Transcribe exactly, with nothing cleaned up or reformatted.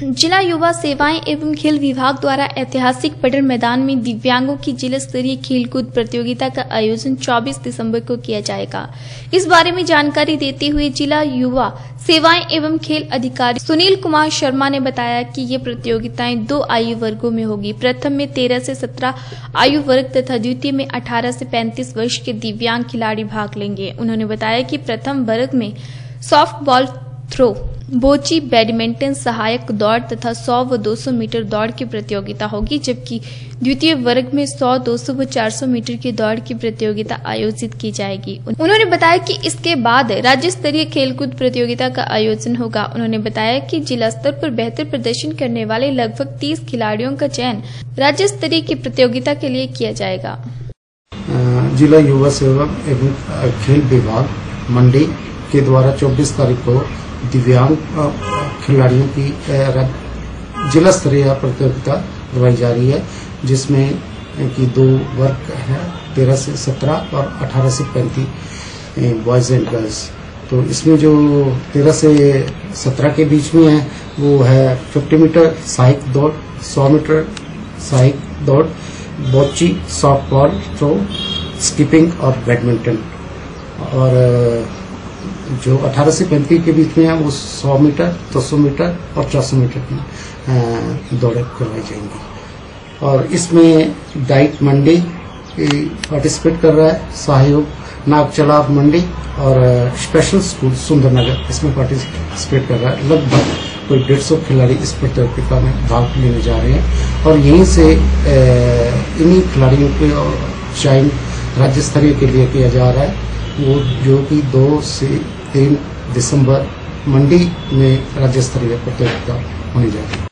जिला युवा सेवाएं एवं खेल विभाग द्वारा ऐतिहासिक पटेल मैदान में दिव्यांगों की जिला स्तरीय खेलकूद प्रतियोगिता का आयोजन चौबीस दिसंबर को किया जाएगा। इस बारे में जानकारी देते हुए जिला युवा सेवाएं एवं खेल अधिकारी सुनील कुमार शर्मा ने बताया कि ये प्रतियोगिताएं दो आयु वर्गों में होगी। प्रथम में तेरह से सत्रह आयु वर्ग तथा द्वितीय में अठारह से पैंतीस वर्ष के दिव्यांग खिलाड़ी भाग लेंगे। उन्होंने बताया कि प्रथम वर्ग में soft ball throw, bocce, badminton, सहायक दौड़ तथा सौ व दो सौ मीटर दौड़ की प्रतियोगिता होगी, जबकि द्वितीय वर्ग में सौ, दो सौ व चार सौ मीटर की दौड़ की प्रतियोगिता आयोजित की जाएगी। उन्होंने बताया कि इसके बाद राज्य स्तरीय खेलकूद प्रतियोगिता का आयोजन होगा। उन्होंने बताया कि जिला स्तर पर बेहतर प्रदर्शन करने वाले लगभग तीस खिलाड़ियों का चयन राज्य स्तरीय की प्रतियोगिता के लिए किया जाएगा। जिला युवा सेवा एवं खेल विभाग मंडी के द्वारा चौबीस तारीख को दिव्यांग खिलाड़ियों की जिला स्तरीय प्रतियोगिता करवाई जा रही है, जिसमें कि दो वर्ग है, तेरह से सत्रह और अठारह से पैंतीस बॉयज एंड गर्ल्स। तो इसमें जो तेरह से सत्रह के बीच में है वो है पचास मीटर सहायक दौड़, सौ मीटर सहायक दौड़, bocce, soft ball throw, skipping और बैडमिंटन। और जो अठारह से पैंतीस के बीच में है वो सौ मीटर, दो सौ मीटर और चार सौ मीटर की दौड़ें करवाई जाएंगी। और इसमें डाइट मंडी पार्टिसिपेट कर रहा है, सहयोग नागचलाब मंडी और स्पेशल स्कूल सुंदरनगर इसमें पार्टिसिपेट कर रहा है। लगभग कोई डेढ़ सौ खिलाड़ी इस प्रतियोगिता में भाग लेने जा रहे हैं और यहीं से इन्हीं खिलाड़ियों के चयन राज्य स्तरीय के लिए किया जा रहा है, वो जो कि दो से तीन दिसंबर मंडी में राज्य स्तरीय प्रतियोगिता होने जा रही है।